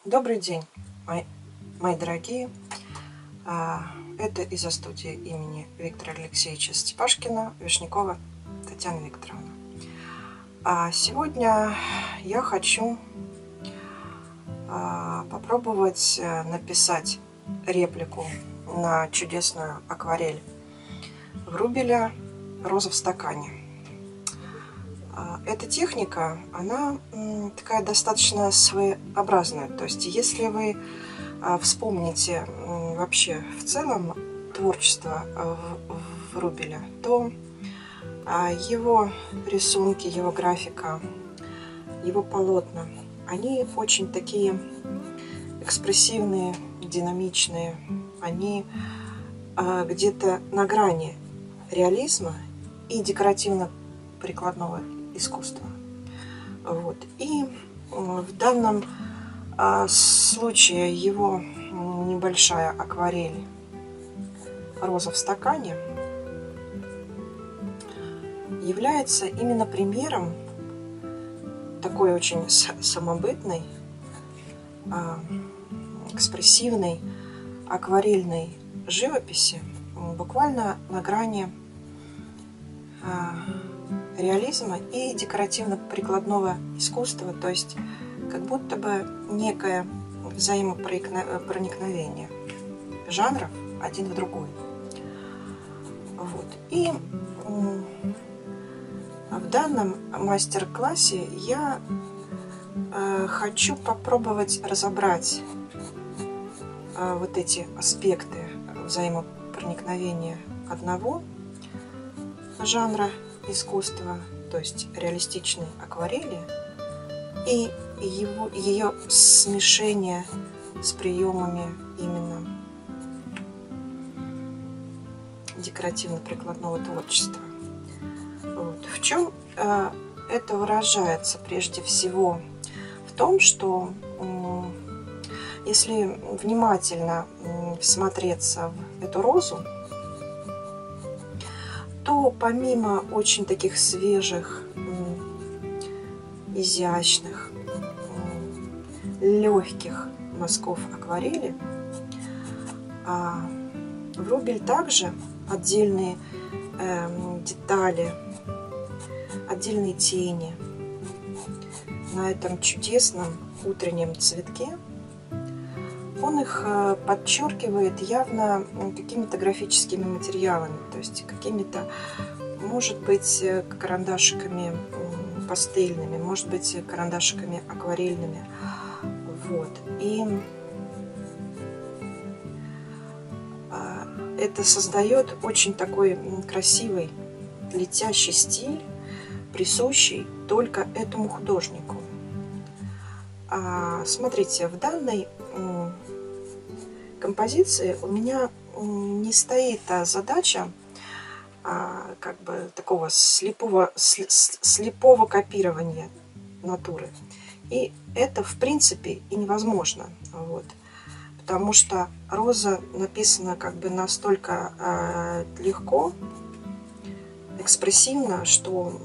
Добрый день, мои дорогие. Это из-за студии имени Виктора Алексеевича Степашкина, Вишнякова Татьяна Викторовна. Сегодня я хочу попробовать написать реплику на чудесную акварель Врубеля «Роза в стакане». Эта техника, она такая достаточно своеобразная. То есть, если вы вспомните вообще в целом творчество Врубеля, то его рисунки, его графика, его полотна, они очень такие экспрессивные, динамичные. Они где-то на грани реализма и декоративно-прикладного искусства. Вот. И в данном случае его небольшая акварель «Роза в стакане» является именно примером такой очень самобытной, экспрессивной акварельной живописи, буквально на грани реализма и декоративно-прикладного искусства, то есть как будто бы некое взаимопроникновение жанров один в другой. Вот. И в данном мастер-классе я хочу попробовать разобрать вот эти аспекты взаимопроникновения одного жанра искусства, то есть реалистичной акварели, и ее смешение с приемами именно декоративно-прикладного творчества. Вот. В чем это выражается? Прежде всего в том, что если внимательно всмотреться в эту розу, то помимо очень таких свежих, изящных, легких мазков акварели, Врубель также отдельные детали, отдельные тени на этом чудесном утреннем цветке, он их подчеркивает явно какими-то графическими материалами, то есть какими-то, может быть, карандашиками пастельными, может быть, карандашиками акварельными. Вот. И это создает очень такой красивый летящий стиль, присущий только этому художнику. Смотрите, в данной композиции у меня не стоит задача как бы такого слепого копирования натуры. И это в принципе и невозможно. Вот. Потому что роза написана как бы настолько легко, экспрессивно, что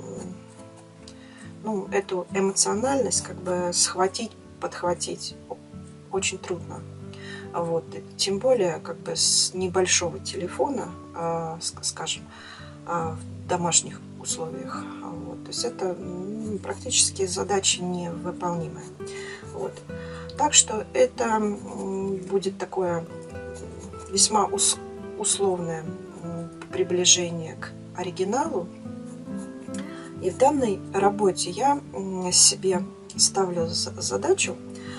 эту эмоциональность как бы схватить, подхватить очень трудно. Вот. Тем более как бы с небольшого телефона, скажем, в домашних условиях. Вот. То есть это практически задача невыполнимая. Вот. Так что это будет такое весьма условное приближение к оригиналу. И в данной работе я себе ставлю задачу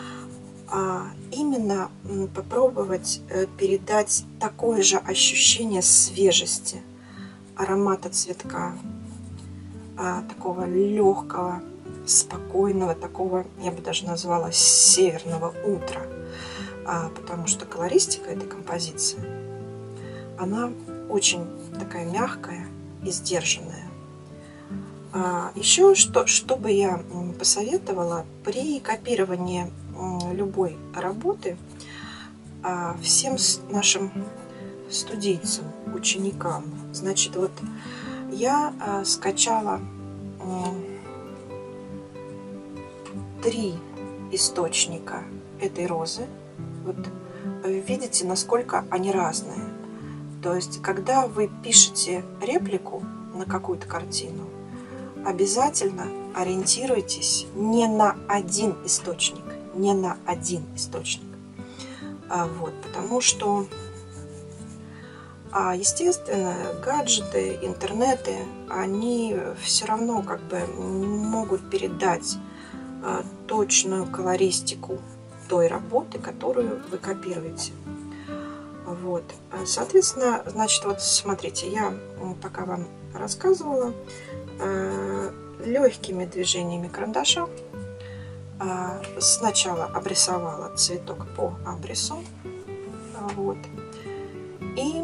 именно попробовать передать такое же ощущение свежести, аромата цветка, такого легкого, спокойного, такого, я бы даже назвала, северного утра. Потому что колористика этой композиции, она очень такая мягкая и сдержанная. Еще что бы я посоветовала при копировании любой работы всем нашим студийцам, ученикам. Значит, вот я скачала 3 источника этой розы, вот видите, насколько они разные. То есть, когда вы пишете реплику на какую-то картину, обязательно ориентируйтесь не на один источник, не на один источник. Вот, потому что, естественно, гаджеты, интернеты, они все равно как бы не могут передать точную колористику той работы, которую вы копируете. Вот, соответственно, значит, вот смотрите, я пока вам рассказывала, легкими движениями карандаша сначала обрисовала цветок по абрису, вот, и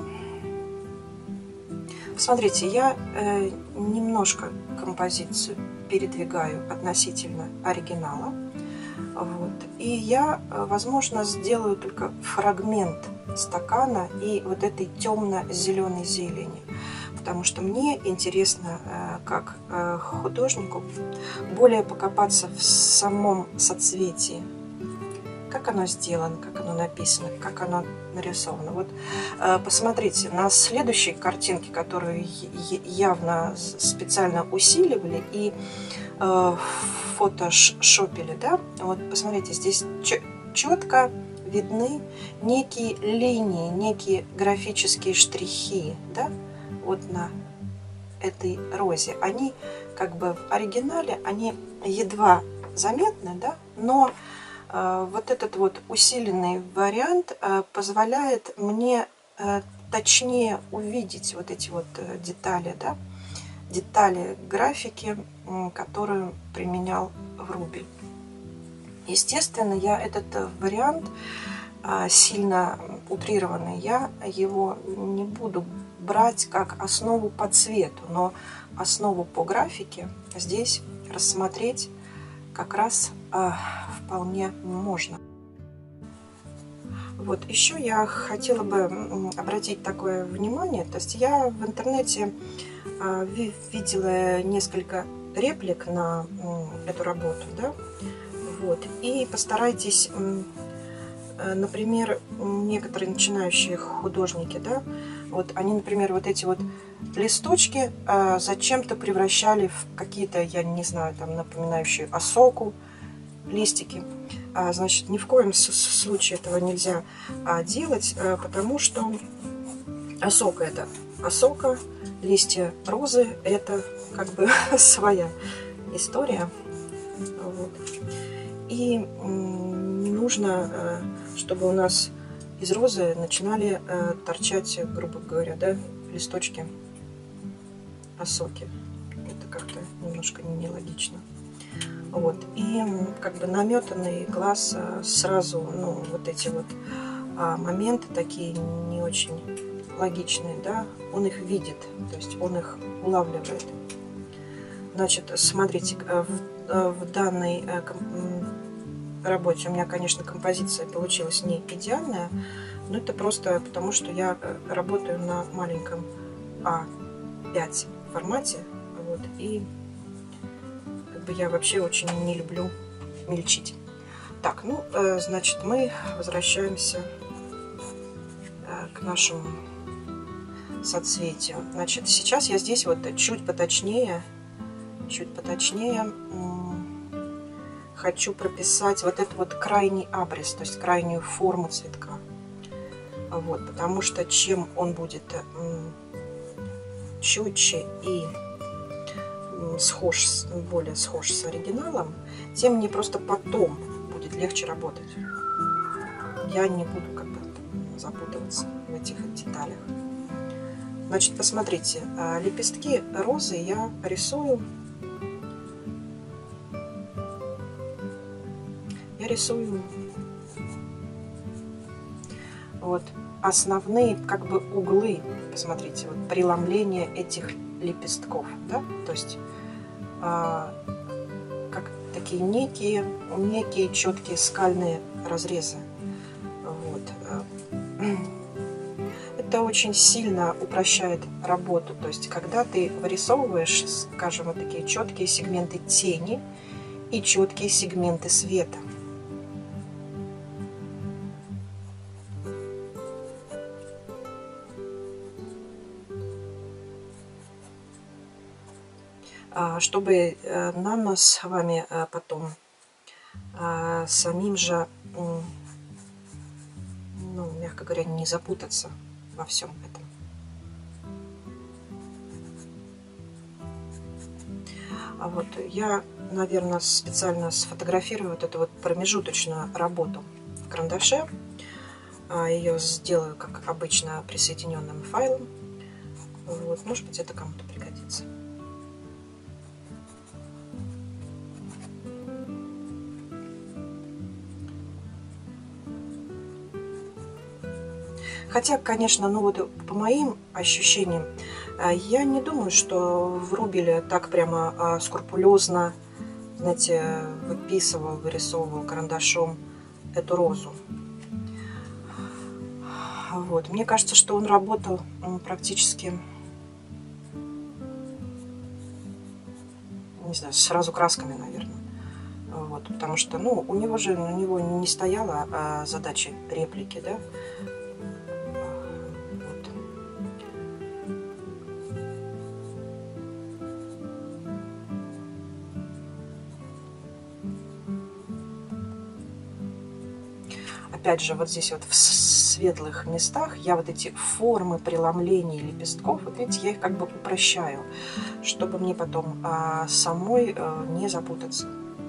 смотрите, я немножко композицию передвигаю относительно оригинала, вот, и я, возможно, сделаю только фрагмент стакана и вот этой темно-зеленой зелени, потому что мне интересно, как художнику, более покопаться в самом соцветии, как оно сделано, как оно написано, как оно нарисовано. Вот посмотрите, на следующей картинке, которую явно специально усиливали и фотошопили, да, вот посмотрите, здесь четко видны некие линии, некие графические штрихи, да, вот на этой розе. Они как бы в оригинале, они едва заметны, да, но вот этот вот усиленный вариант позволяет мне точнее увидеть вот эти вот детали, да, детали графики, которую применял Врубель. Естественно, я этот вариант сильно утрированный, я его не буду брать как основу по цвету, но основу по графике здесь рассмотреть как раз вполне можно. Вот еще я хотела бы обратить такое внимание, то есть я в интернете видела несколько реплик на эту работу, да, вот, и постарайтесь, например, некоторые начинающие художники, да, вот они, например, вот эти вот листочки зачем-то превращали в какие-то, я не знаю, там, напоминающие осоку, листики. Значит, ни в коем случае этого нельзя делать, потому что осока — это осока, листья розы — это как бы своя история. Вот. И не нужно, чтобы у нас из розы начинали торчать, грубо говоря, да, листочки осоки. Это как-то немножко нелогично. Вот. И как бы наметанный глаз сразу, ну, вот эти вот моменты такие не очень логичные, да, он их видит, то есть он их улавливает. Значит, смотрите, в данной работе у меня, конечно, композиция получилась не идеальная, но это просто потому, что я работаю на маленьком А5 формате, вот, и я вообще очень не люблю мельчить. Так, ну, значит, мы возвращаемся к нашему соцветию. Значит, сейчас я здесь вот чуть поточнее хочу прописать вот этот вот крайний абрис, то есть крайнюю форму цветка. Вот, потому что чем он будет четче и более схож с оригиналом, тем мне просто потом будет легче работать. Я не буду как бы запутываться в этих деталях. Значит, посмотрите, лепестки розы я рисую. Вот основные как бы углы, посмотрите, вот преломление этих лепестков, да, то есть как такие некие четкие скальные разрезы. Вот. Это очень сильно упрощает работу, то есть когда ты вырисовываешь, скажем, вот такие четкие сегменты тени и четкие сегменты света. чтобы нам с вами потом самим же, ну, мягко говоря, не запутаться во всем этом. А вот я, наверное, специально сфотографирую вот эту вот промежуточную работу в карандаше. Ее сделаю, как обычно, присоединенным файлом. Вот, может быть, это кому-то пригодится. Хотя, конечно, ну вот по моим ощущениям, я не думаю, что Врубель так прямо скрупулезно, знаете, выписывал, вырисовывал карандашом эту розу. Вот. Мне кажется, что он работал практически, не знаю, сразу красками, наверное. Вот. Потому что, ну, у него не стояла задача реплики, да. Вот. Опять же, вот здесь вот в светлых местах я вот эти формы преломлений лепестков, вот видите, я их как бы упрощаю, чтобы мне потом самой не запутаться.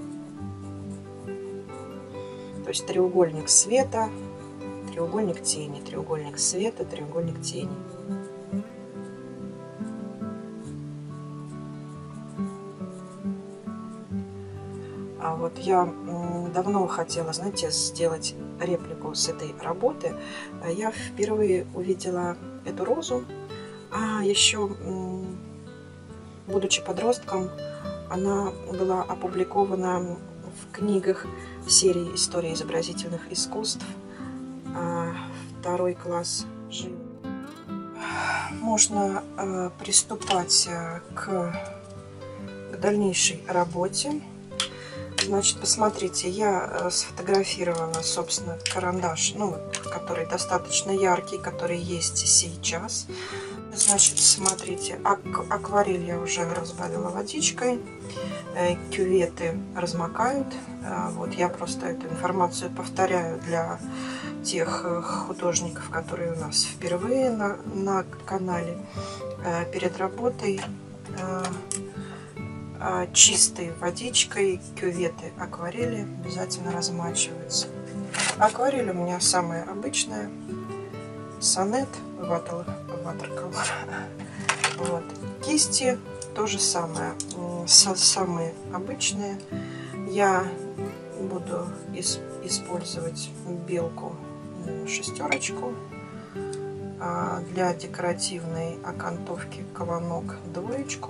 То есть треугольник света, треугольник тени, треугольник света, треугольник тени. А вот я давно хотела, знаете, сделать реплику с этой работы. Я впервые увидела эту розу, а еще, будучи подростком, она была опубликована в книгах серии «История изобразительных искусств», 2 класс живописи. Можно приступать к дальнейшей работе. Значит, посмотрите, я сфотографировала, собственно, карандаш, ну, который достаточно яркий, который есть сейчас. Значит, смотрите, акварель я уже разбавила водичкой, кюветы размокают. Вот я просто эту информацию повторяю для тех художников, которые у нас впервые на канале. Перед работой чистой водичкой кюветы акварели обязательно размачиваются. Акварель у меня самая обычная, сонет, watercolor. Вот. Кисти то же самое, самые обычные. Я буду использовать белку 6, для декоративной окантовки колонок 2.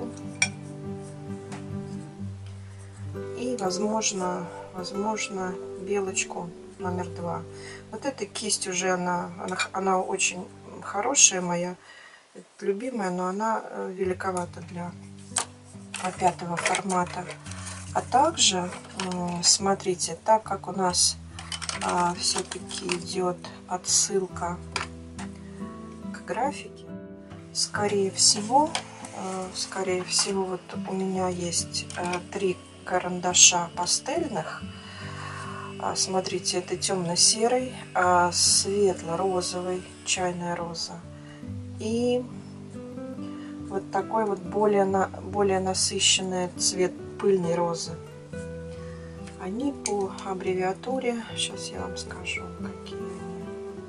И, возможно, белочку номер 2. Вот эта кисть уже, она очень хорошая, моя любимая, но она великовата для 5-го формата. А также, смотрите, так как у нас все-таки идет отсылка к графике, скорее всего, вот у меня есть 3 карандаша пастельных. Смотрите, это темно-серый, светло-розовый, чайная роза, и вот такой вот более насыщенный цвет пыльной розы. Они по аббревиатуре, сейчас я вам скажу, какие они.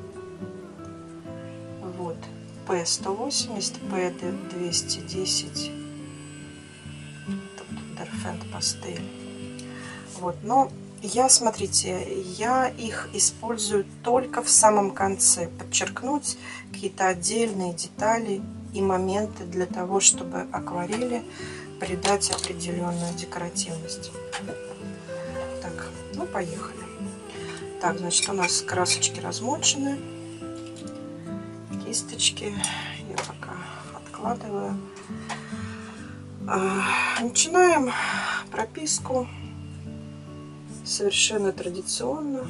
Вот, P180, PD210, Derfend пастель. Вот, но смотрите, я их использую только в самом конце, подчеркнуть какие-то отдельные детали и моменты для того, чтобы акварели придать определенную декоративность. Так, ну поехали. Так, значит, у нас красочки размочены, кисточки я пока откладываю. Начинаем прописку совершенно традиционно.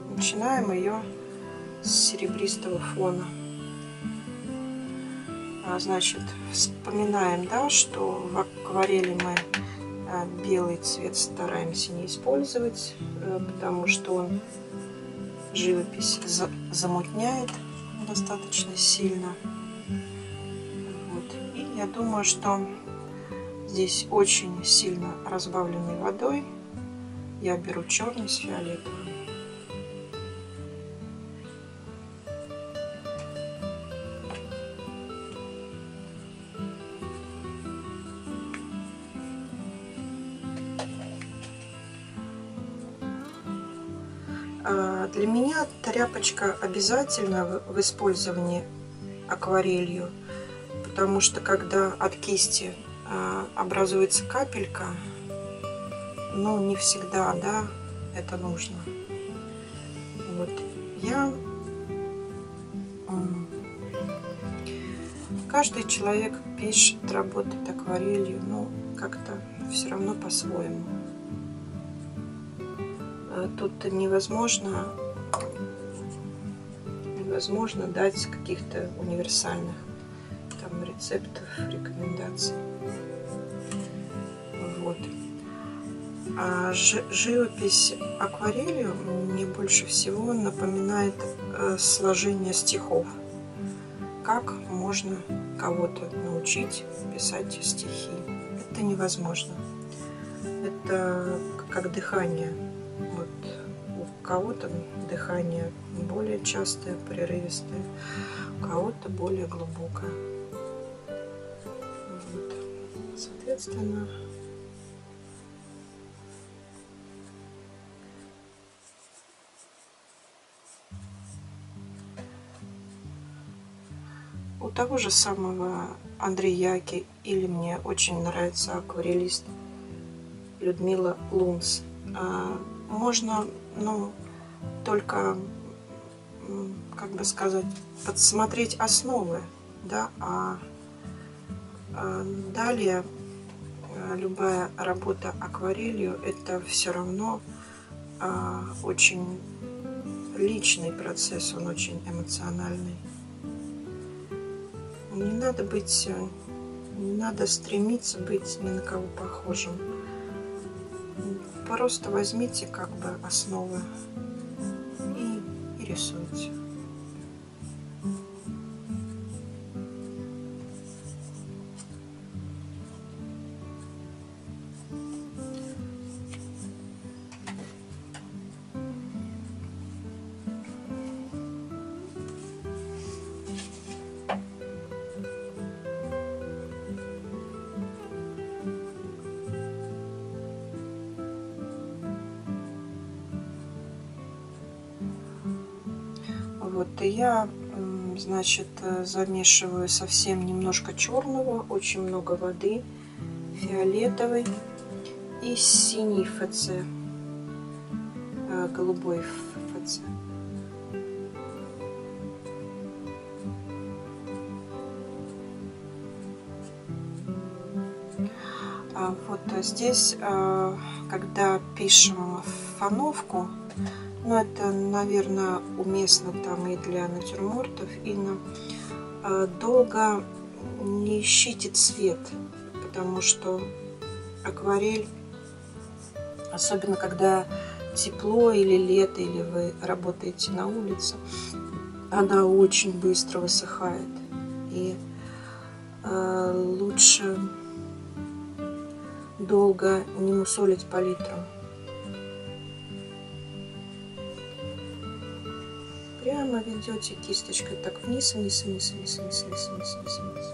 Начинаем ее с серебристого фона. Значит, вспоминаем, да, что в акварели мы белый цвет стараемся не использовать, потому что он живопись замутняет достаточно сильно. Вот. И я думаю, что здесь очень сильно разбавленной водой я беру черный с фиолетовым. Для меня тряпочка обязательна в использовании акварелью, потому что когда от кисти образуется капелька, ну не всегда, да, это нужно. Вот каждый человек пишет, работает акварелью, но как-то все равно по-своему. Тут невозможно дать каких-то универсальных там рецептов, рекомендаций. Вот. А живопись акварелью мне больше всего напоминает сложение стихов. Как можно кого-то научить писать стихи? Это невозможно. Это как дыхание. Вот у кого-то дыхание более частое, прерывистое, у кого-то более глубокое. Вот. Соответственно, у того же самого Андреяки, или мне очень нравится акварелист Людмила Лунц, можно, ну, только, как бы сказать, подсмотреть основы, да, далее любая работа акварелью — это все равно очень личный процесс, он очень эмоциональный. Не надо стремиться быть ни на кого похожим. Просто возьмите как бы основы и рисуйте. Вот, и я, значит, замешиваю совсем немножко черного, очень много воды, фиолетовый и синий ФЦ, голубой ФЦ. Вот здесь, когда пишем фановку, ну, это, наверное, уместно там и для натюрмортов, и долго не ищите цвет, потому что акварель, особенно когда тепло или лето, или вы работаете на улице, она очень быстро высыхает. И лучше долго не мусолить палитру. Прямо ведете кисточкой так вниз, вниз, вниз, вниз, вниз, вниз, вниз, вниз, вниз.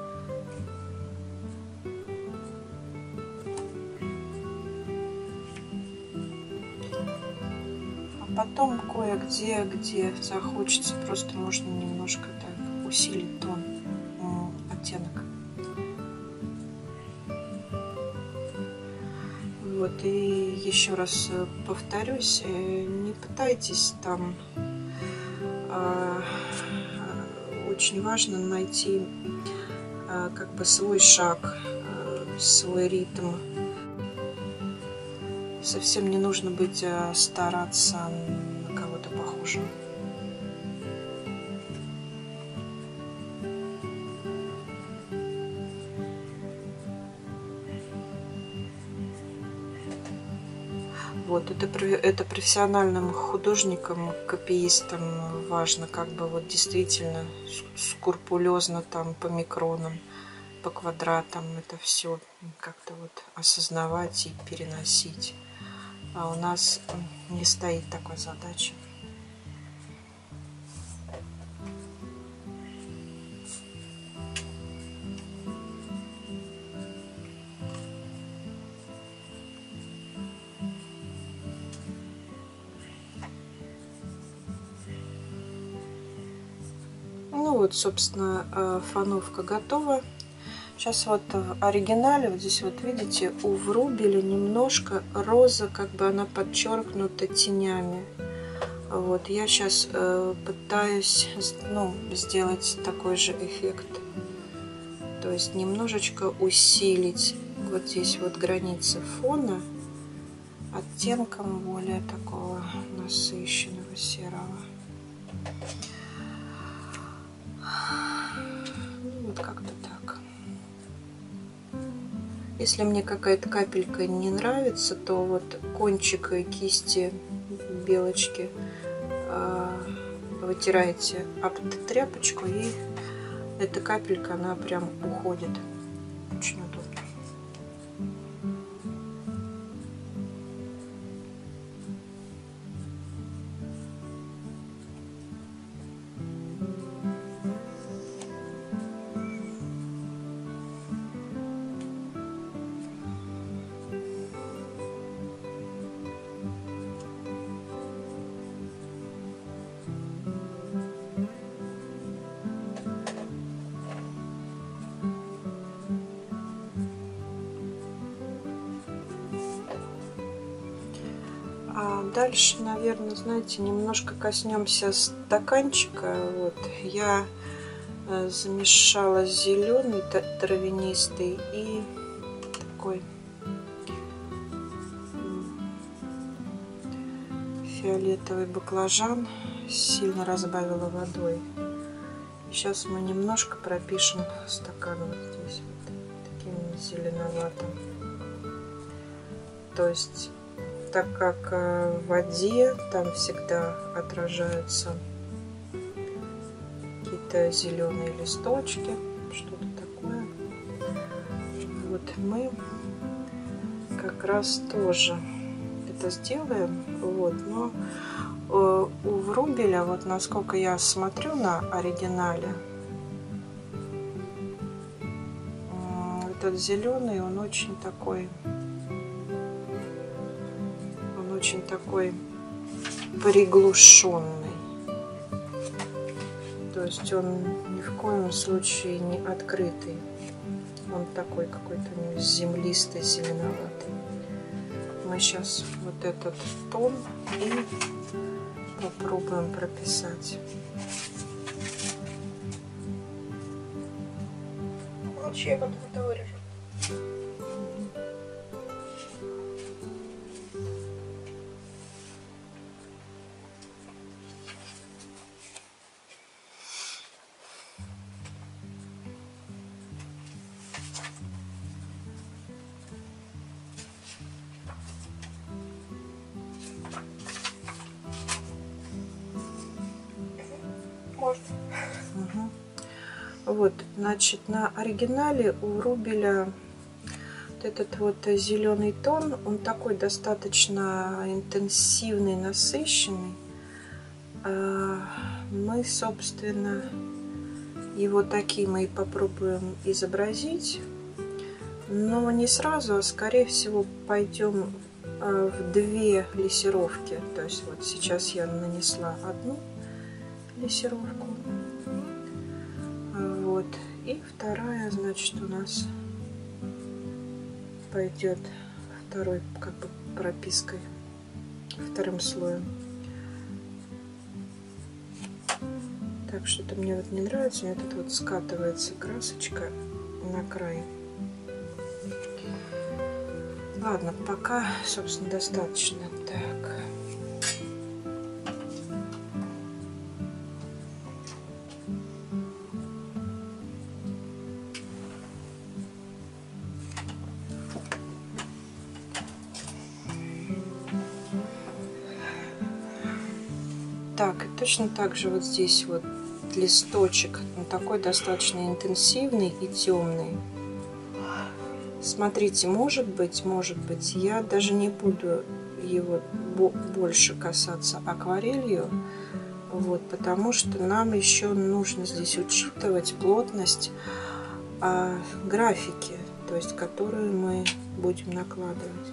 А потом кое-где, где захочется, просто можно немножко так усилить тон, оттенок. Вот, и еще раз повторюсь, не пытайтесь там. Очень важно найти как бы свой шаг, свой ритм. Совсем не нужно быть стараться на кого-то похожим. Вот, это профессиональным художникам, копиистам важно, как бы вот действительно скрупулезно там по микронам, по квадратам это все как-то вот осознавать и переносить. А у нас не стоит такой задачи. Ну вот, собственно, фановка готова. Сейчас вот в оригинале, вот здесь вот видите, у Врубеля немножко роза, как бы она подчеркнута тенями. Вот, я сейчас пытаюсь, ну, сделать такой же эффект. То есть немножечко усилить вот здесь вот границы фона оттенком более такого насыщенного серого. Ну, вот как-то так. Если мне какая-то капелька не нравится, то вот кончик кисти белочки вытираете об тряпочку, и эта капелька, она прям уходит. Очень удобно. А дальше, наверное, знаете, немножко коснемся стаканчика. Вот я замешала зеленый травянистый и такой фиолетовый баклажан, сильно разбавила водой. Сейчас мы немножко пропишем стакан вот здесь вот таким зеленоватым. То есть, так как в воде там всегда отражаются какие-то зеленые листочки, что-то такое. Вот мы как раз тоже это сделаем. Вот, но у Врубеля, вот насколько я смотрю на оригинале, этот зеленый, он очень такой приглушенный. То есть он ни в коем случае не открытый. Он такой какой-то землистый, зеленоватый. Мы сейчас вот этот тон и попробуем прописать. Молчи, я потом это вырежу. Можно. Угу. Вот, значит, на оригинале у Врубеля вот этот вот зеленый тон, он такой достаточно интенсивный, насыщенный. Мы, собственно, его таким и попробуем изобразить, но не сразу, а скорее всего пойдем в две лессировки. То есть вот сейчас я нанесла одну лессировку, вот, и вторая, значит, у нас пойдет второй, как бы, пропиской, вторым слоем. Так, что-то мне вот не нравится, у меня тут вот скатывается красочка на край. Ладно, пока, собственно, достаточно. Так. Так, и точно так же вот здесь вот листочек, он такой достаточно интенсивный и темный. Смотрите, может быть, я даже не буду его больше касаться акварелью, вот, потому что нам еще нужно здесь учитывать плотность графики, то есть которую мы будем накладывать.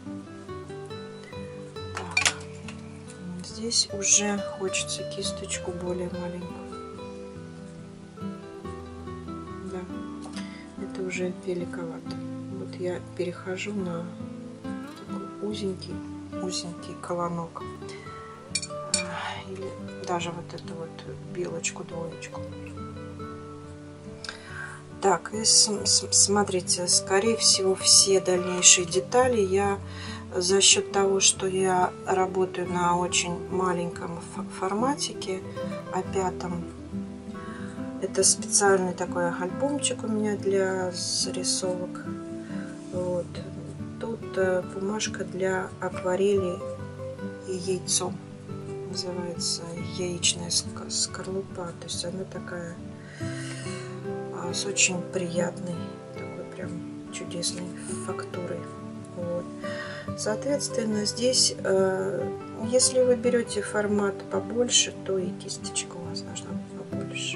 Так, здесь уже хочется кисточку более маленькую. Да, это уже великовато. Вот я перехожу на такой узенький колонок. Или даже вот эту вот белочку, двоечку. Так, и смотрите, скорее всего, все дальнейшие детали я за счет того, что я работаю на очень маленьком форматике, А5. Это специальный такой альбомчик у меня для зарисовок. Вот. Тут бумажка для акварели и яйцо. Называется яичная скорлупа. То есть она такая с очень приятной, такой прям чудесной фактурой. Вот. Соответственно, здесь, если вы берете формат побольше, то и кисточка у вас должна быть побольше.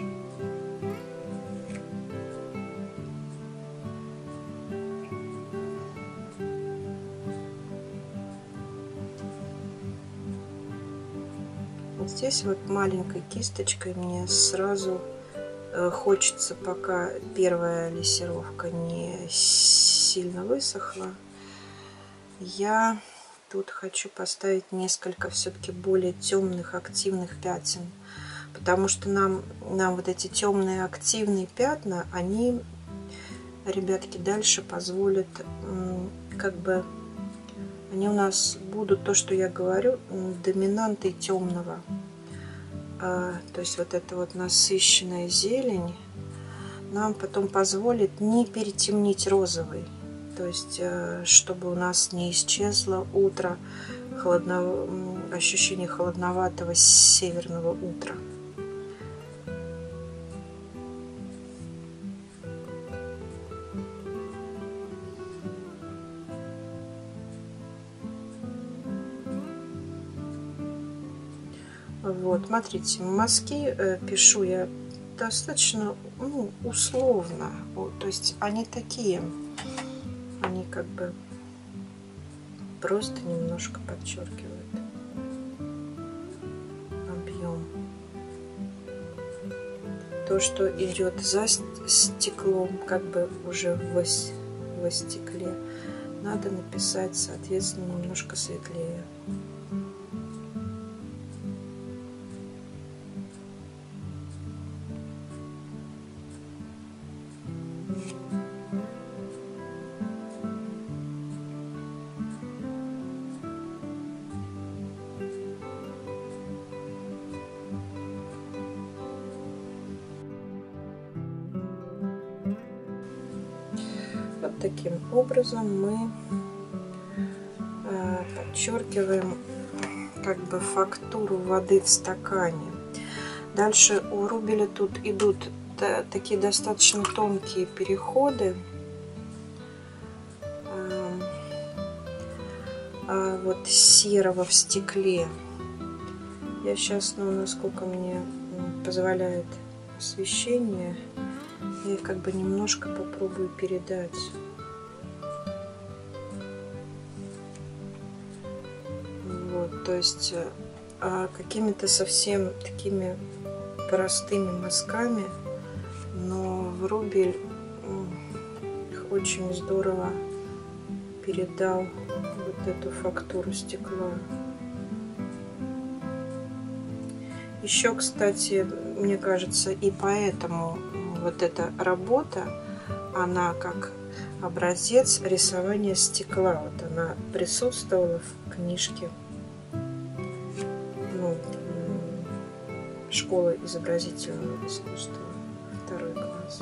Вот здесь вот маленькой кисточкой мне сразу хочется, пока первая лессировка не сильно высохла, я тут хочу поставить несколько все-таки более темных активных пятен, потому что нам вот эти темные активные пятна, они, ребятки, дальше позволят, как бы, они у нас будут, то, что я говорю, доминантой темного. То есть вот эта вот насыщенная зелень нам потом позволит не перетемнить розовый. То есть чтобы у нас не исчезло утро, ощущение холодноватого северного утра. Вот, смотрите, мазки пишу я достаточно условно. Вот, то есть они такие, они как бы просто немножко подчеркивают объем. То, что идет за стеклом, как бы уже во стекле, надо написать, соответственно, немножко светлее. Вот таким образом мы подчеркиваем как бы фактуру воды в стакане. Дальше у рубеля тут идут такие достаточно тонкие переходы. Вот серого в стекле. Я сейчас, насколько мне позволяет освещение, я их как бы немножко попробую передать. Вот, то есть какими-то совсем такими простыми мазками, но в рубель их очень здорово передал вот эту фактуру стекла. Еще, кстати, мне кажется, и поэтому вот эта работа, она как образец рисования стекла. Вот она присутствовала в книжке школы изобразительного искусства, 2 класс.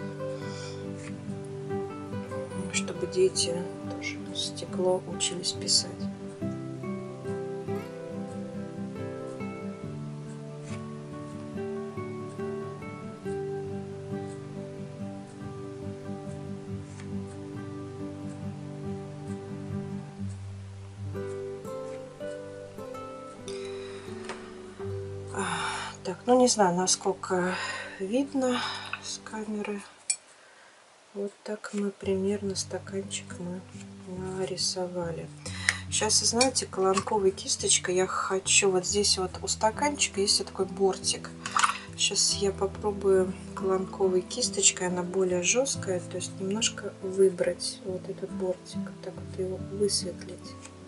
Чтобы дети тоже стекло учились писать. Так, ну не знаю, насколько видно с камеры. Вот так мы примерно стаканчик мы нарисовали. Сейчас, знаете, колонковой кисточкой я хочу вот здесь вот у стаканчика есть вот такой бортик. Сейчас я попробую колонковой кисточкой, она более жесткая, то есть немножко выбрать вот этот бортик, так вот его высветлить.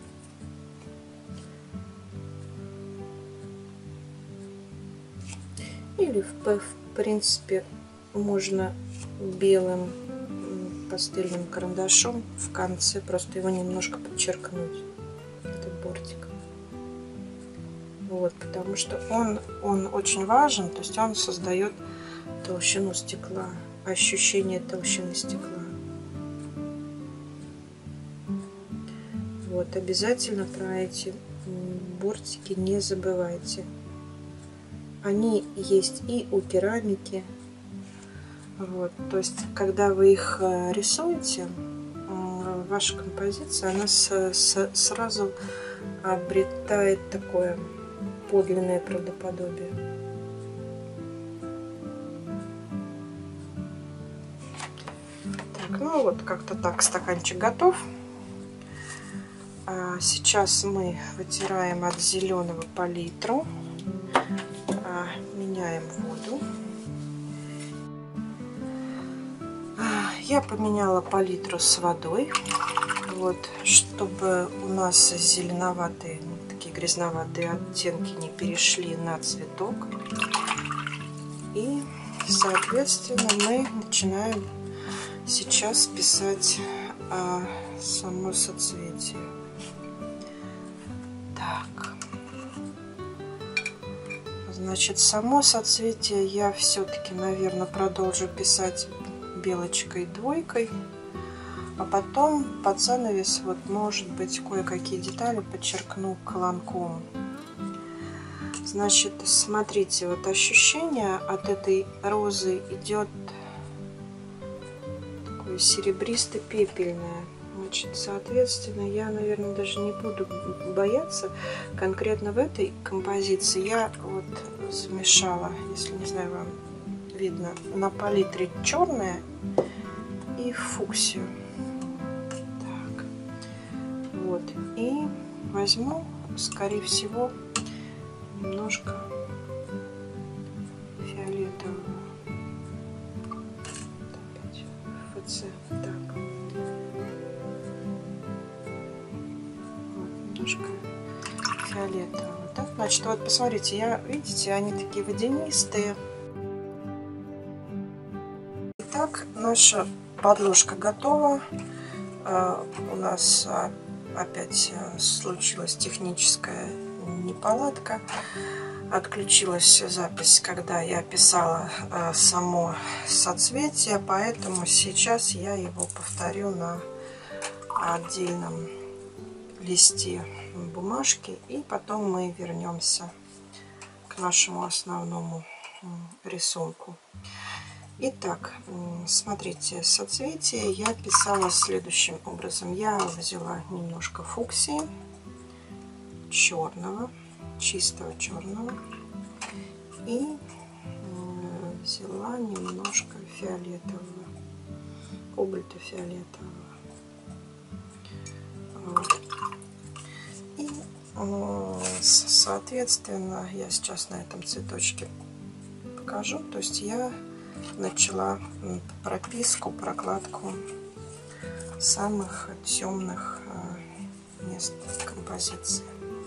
Или в принципе можно белым пастельным карандашом в конце просто его немножко подчеркнуть, этот бортик. Вот, потому что он очень важен, то есть он создает толщину стекла, ощущение толщины стекла. Вот, обязательно про эти бортики не забывайте. Они есть и у керамики. Вот, то есть, когда вы их рисуете, ваша композиция, она сразу обретает такое подлинное правдоподобие. Так, ну вот как-то так стаканчик готов. Сейчас мы вытираем от зеленого палитру, меняем воду. Я поменяла палитру с водой, вот, чтобы у нас зеленоватые, такие грязноватые оттенки не перешли на цветок. И, соответственно, мы начинаем сейчас писать само соцветие. Так, значит, само соцветие я все-таки, наверное, продолжу писать белочкой двойкой, а потом под занавес, вот, может быть, кое-какие детали подчеркну колонком. Значит, смотрите, вот ощущение от этой розы идет такое серебристо-пепельное. Значит, соответственно, я, наверное, даже не буду бояться. Конкретно в этой композиции я вот замешала, если, не знаю, вам видно, на палитре черное и фуксию. Так, вот, и возьму, скорее всего, немножко фиолетового. Опять ФЦ. Так. Вот, немножко фиолетового. Так, значит, вот посмотрите, видите, они такие водянистые. Итак, наша подложка готова. У нас опять случилась техническая неполадка. Отключилась запись, когда я писала само соцветие, поэтому сейчас я его повторю на отдельном листе бумажки, и потом мы вернемся к нашему основному рисунку. Итак, смотрите, соцветие я писала следующим образом. Я взяла немножко фуксии, черного, чистого черного, и взяла немножко фиолетового, кобальто-фиолетового. Вот. И, соответственно, я сейчас на этом цветочке покажу. То есть я начала прописку, прокладку самых темных мест композиции.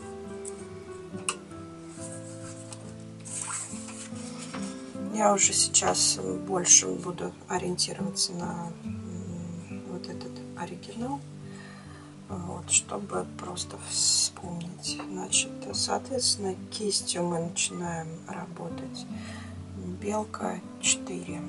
Я уже сейчас больше буду ориентироваться на вот этот оригинал, вот, чтобы просто вспомнить. Значит, соответственно, кистью мы начинаем работать. Белка 4.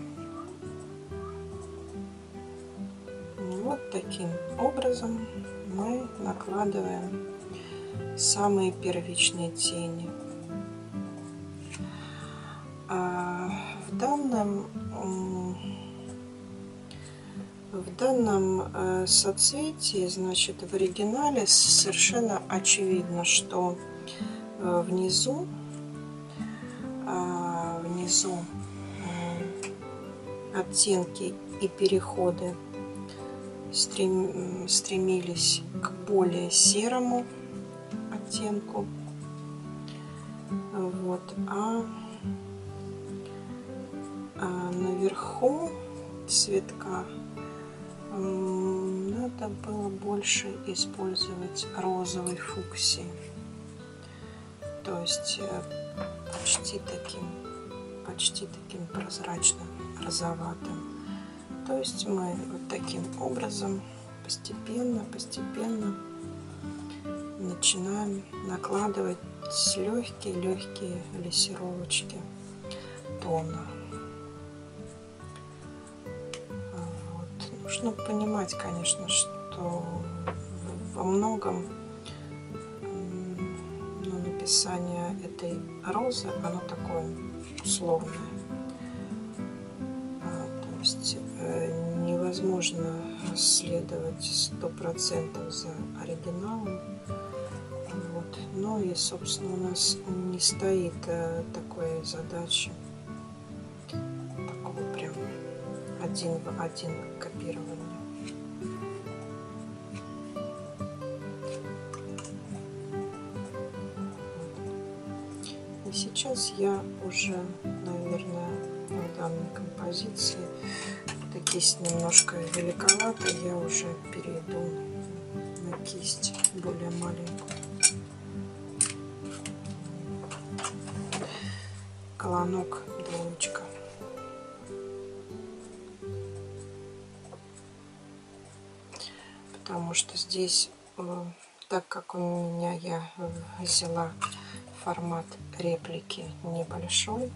Вот таким образом мы накладываем самые первичные тени. В данном соцветии, значит, в оригинале совершенно очевидно, что внизу внизу оттенки и переходы стремились к более серому оттенку. Вот. А наверху цветка надо было больше использовать розовой фуксии. То есть почти таким прозрачно-розоватым. То есть мы вот таким образом постепенно начинаем накладывать легкие лессировочки тона. Вот. Нужно понимать, конечно, что во многом написание этой розы, оно такое условное. То есть невозможно следовать 100% за оригиналом. Вот. Ну и, собственно, у нас не стоит такой задачи, такого прям один в один копирования. И сейчас я уже, наверное, в данной композиции, эта кисть немножко великовата, я уже перейду на кисть более маленькую. Колонок двоечка. Потому что здесь, так как у меня я взяла формат реплики небольшой,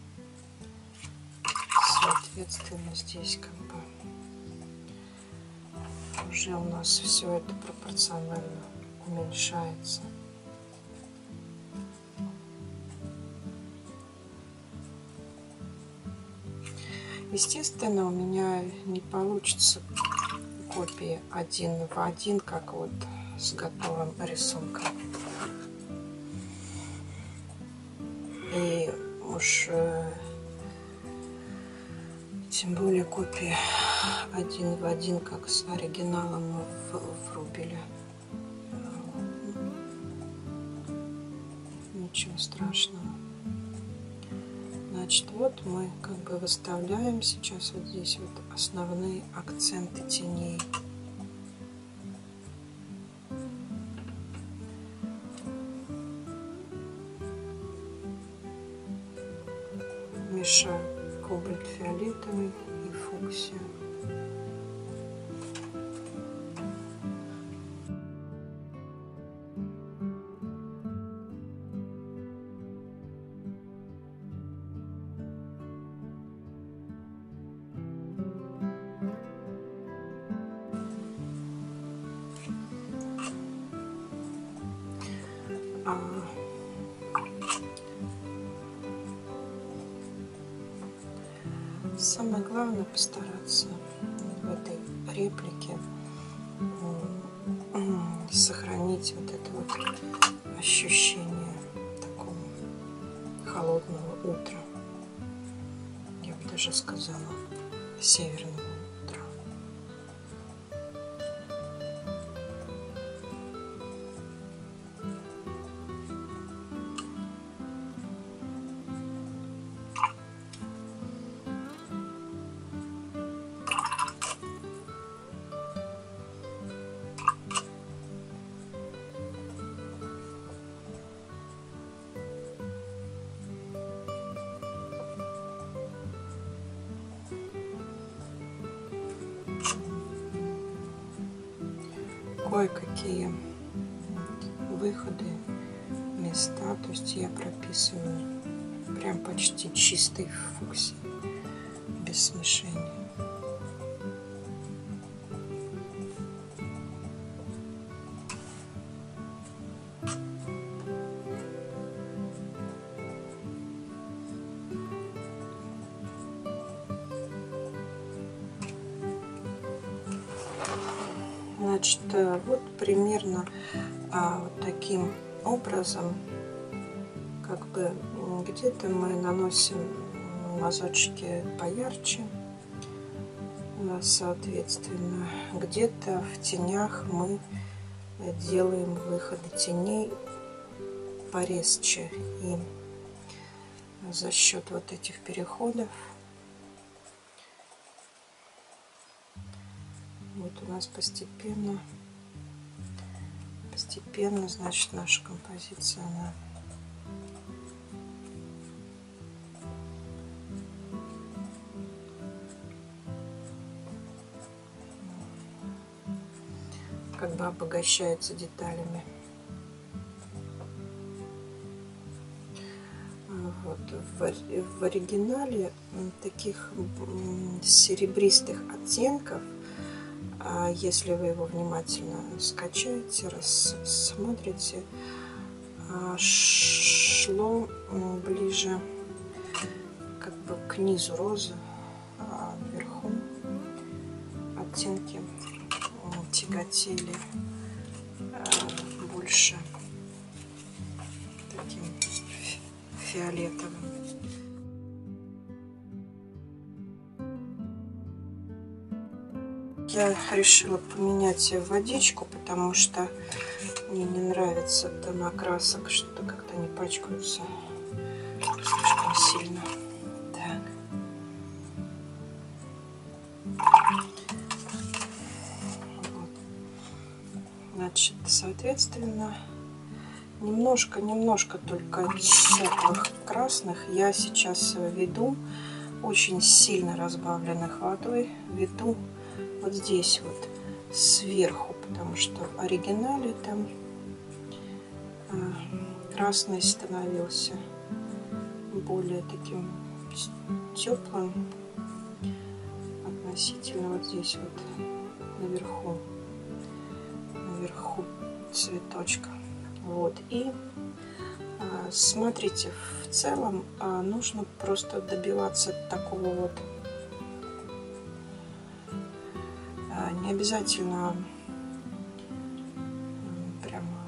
соответственно, здесь как бы уже у нас все это пропорционально уменьшается. Естественно, у меня не получится копии один в один, как вот с готовым рисунком. И уж тем более копии один в один, как с оригиналом в Рубеле. Ничего страшного. Значит, вот мы как бы выставляем сейчас вот здесь вот основные акценты теней. Мешаю кобальт фиолетовый и фуксию. Самое главное постараться в этой реплике сохранить вот это вот ощущение такого холодного утра. Я бы даже сказала, северного утра. Кое-какие выходы, места, то есть я прописываю прям почти чистой фуксией, без смешения. Значит, вот примерно вот таким образом, как бы где-то мы наносим мазочки поярче. Соответственно, где-то в тенях мы делаем выходы теней порезче. И за счет вот этих переходов вот у нас постепенно, значит, наша композиция, она как бы обогащается деталями. Вот. В оригинале таких серебристых оттенков, если вы его внимательно скачаете, рассмотрите, шло ближе как бы к низу розы, а вверху оттенки тяготели больше таким фиолетовым. Я решила поменять водичку, потому что мне не нравится тона красок, что-то как-то не пачкаются слишком сильно. Так. Вот. Значит, соответственно, немножко только теплых красных я сейчас веду, очень сильно разбавленных водой, веду вот здесь вот сверху, потому что в оригинале там красный становился более таким теплым относительно вот здесь вот наверху цветочка. Вот. И смотрите, в целом нужно просто добиваться такого вот, не обязательно прямо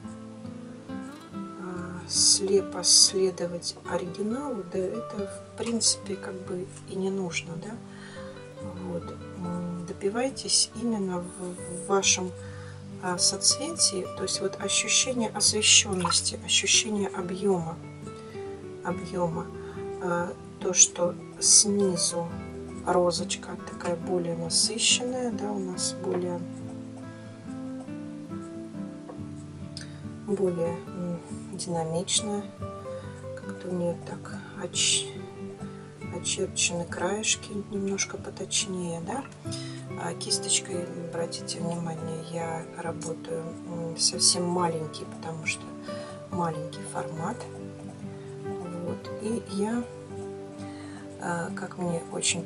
слепо следовать оригиналу, да, это в принципе как бы и не нужно, да. Вот. Добивайтесь именно в вашем соцветии, то есть вот ощущение освещенности, ощущение объема, то, что снизу розочка такая более насыщенная, да, у нас более динамичная, как-то у нее так очерчены краешки немножко поточнее, да. Кисточкой, обратите внимание, я работаю совсем маленький, потому что маленький формат. Вот. И я, как мне очень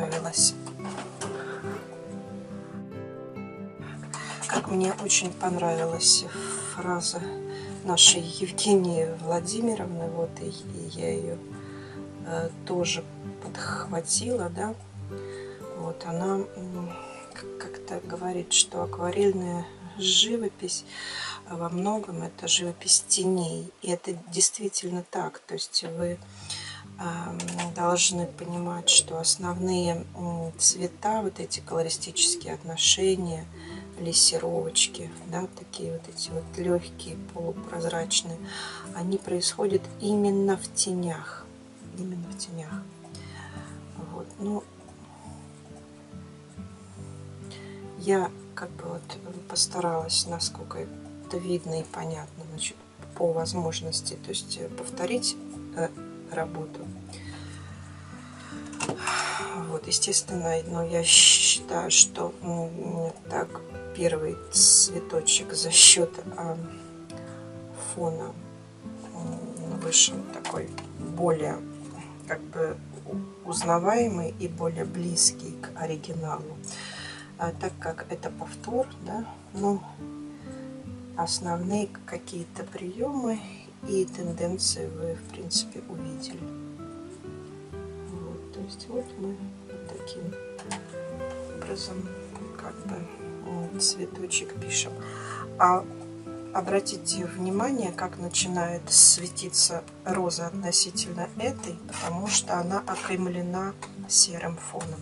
понравилась фраза нашей Евгении Владимировны, вот, и я ее тоже подхватила, да. Вот она как-то говорит, что акварельная живопись во многом это живопись теней. И это действительно так. То есть вы должны понимать, что основные цвета, вот эти колористические отношения, лессировочки, да, такие вот эти вот легкие, полупрозрачные, они происходят именно в тенях. Именно в тенях. Вот. Ну, я как бы вот постаралась, насколько это видно и понятно, значит, по возможности, то есть повторить работу. Вот, естественно, но я считаю, что так первый цветочек за счет фона вышел такой более как бы узнаваемый и более близкий к оригиналу. Так как это повтор, да, ну, основные какие-то приемы и тенденции вы, в принципе, увидели. Вот, то есть вот мы вот таким образом как бы цветочек пишем. А обратите внимание, как начинает светиться роза относительно этой, потому что она окаймлена серым фоном.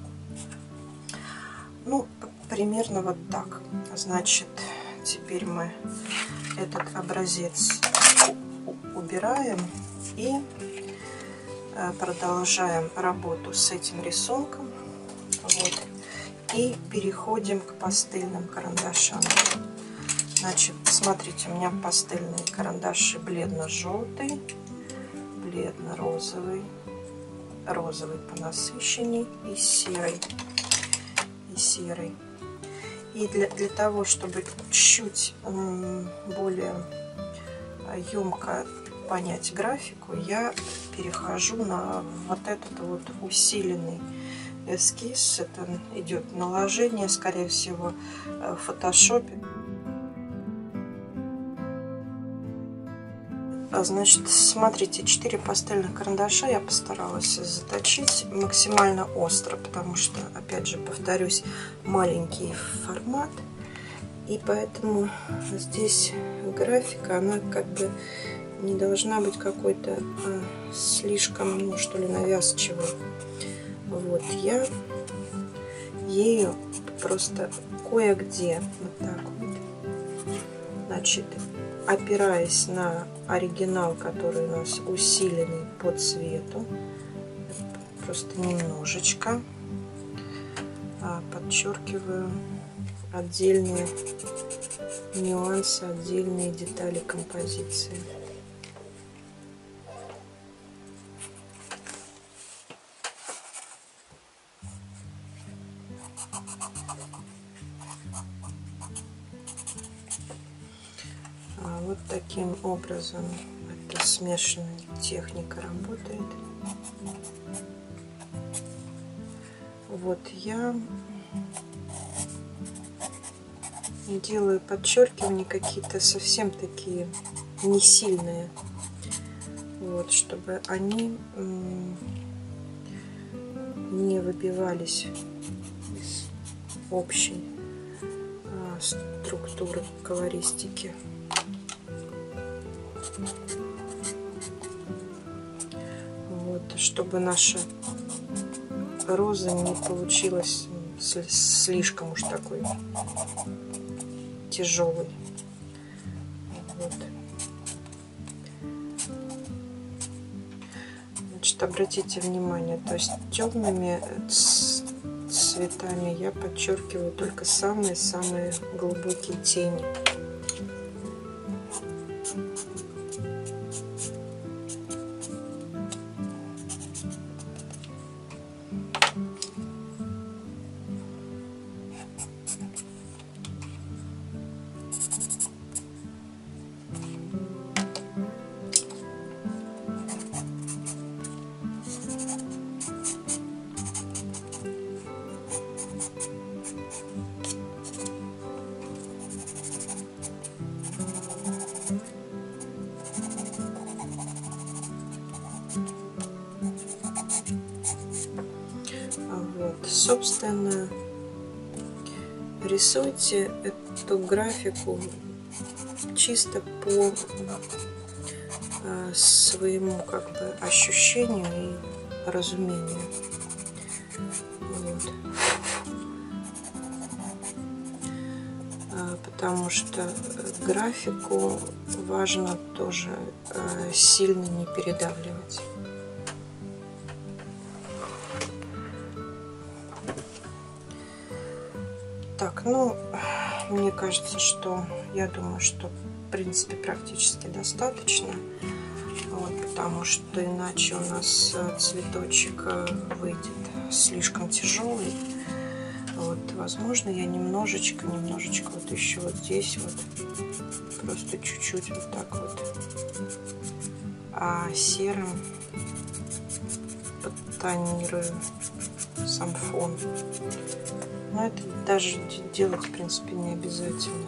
Ну, примерно вот так. Значит, теперь мы этот образец убираем и продолжаем работу с этим рисунком. Вот. И переходим к пастельным карандашам. Значит, смотрите, у меня пастельные карандаши бледно-желтый, бледно-розовый, розовый понасыщенней и серый. И для того, чтобы чуть более емко понять графику, я перехожу на вот этот вот усиленный эскиз. Это идет наложение, скорее всего, в фотошопе. Значит, смотрите, 4 пастельных карандаша я постаралась заточить максимально остро, потому что, опять же, повторюсь, маленький формат. И поэтому здесь графика, она как бы не должна быть какой-то слишком, ну, что ли, навязчивой. Вот, я ею просто кое-где вот так вот, значит, опираясь на оригинал, который у нас усиленный по цвету, просто немножечко подчеркиваю отдельные нюансы, отдельные детали композиции. Вот таким образом эта смешанная техника работает. Вот я делаю подчеркивания какие-то совсем такие не сильные, вот, чтобы они не выбивались из общей структуры колористики. Вот, чтобы наша роза не получилась слишком уж такой тяжелый. Вот. Значит, обратите внимание, то есть темными цветами я подчеркиваю только самые-самые глубокие тени. Собственно, рисуйте эту графику чисто по своему как бы ощущению и разумению. Вот. Потому что графику важно тоже сильно не передавливать. Так, ну, мне кажется, что, я думаю, что, в принципе, практически достаточно, вот, потому что иначе у нас цветочек выйдет слишком тяжелый. Вот, возможно, я немножечко вот еще вот здесь вот, просто чуть-чуть вот так вот, серым подтонирую сам фон. Но это даже делать, в принципе, не обязательно.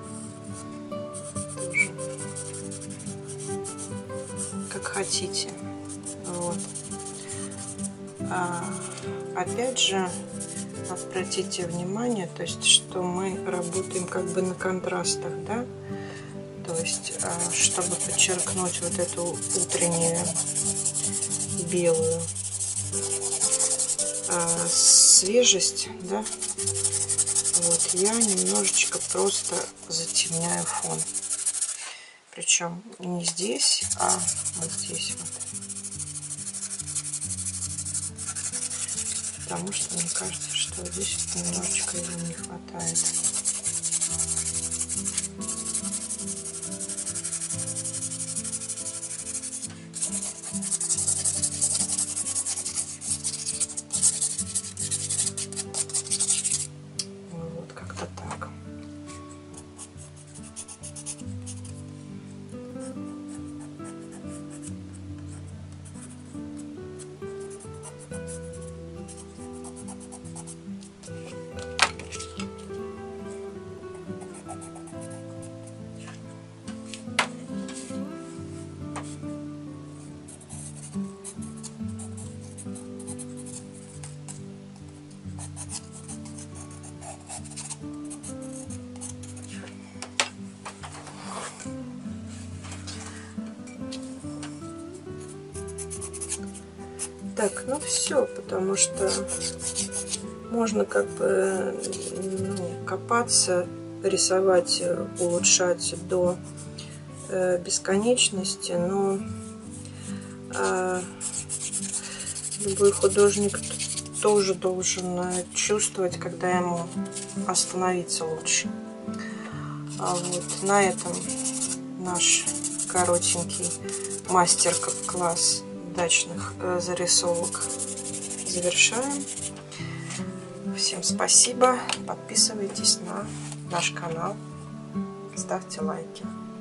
Тоже как хотите. Вот. Опять же, обратите внимание, то есть, что мы работаем как бы на контрастах, да? То есть, чтобы подчеркнуть вот эту утреннюю белую свежесть, да, вот я немножечко просто затемняю фон. Причем не здесь, а вот здесь вот. Потому что мне кажется, что здесь немножечко его не хватает. Вот как-то так. Так, ну все, потому что можно как бы копаться, рисовать, улучшать до бесконечности, но любой художник тоже должен чувствовать, когда ему остановиться лучше. А вот на этом наш коротенький мастер-класс дачных зарисовок завершаем. Всем спасибо. Подписывайтесь на наш канал. Ставьте лайки.